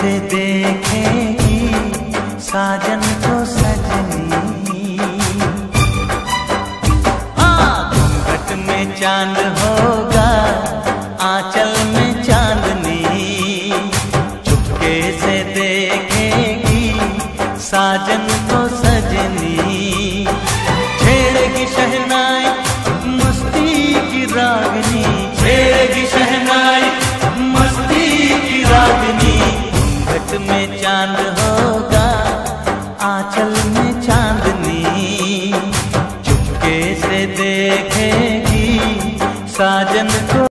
से देखेगी साजन को सजनी। हाँ, घूंघट में चांद होगा, आंचल में चांदनी, चुपके से देखेगी साजन को सजनी। छेड़ेगी शहनाई मस्ती की रागनी, छेड़ेगी शहनाई मस्ती की रागनी। घूंघट में चांद होगा, आंचल में चांदनी, चुपके से देखेगी साजन को।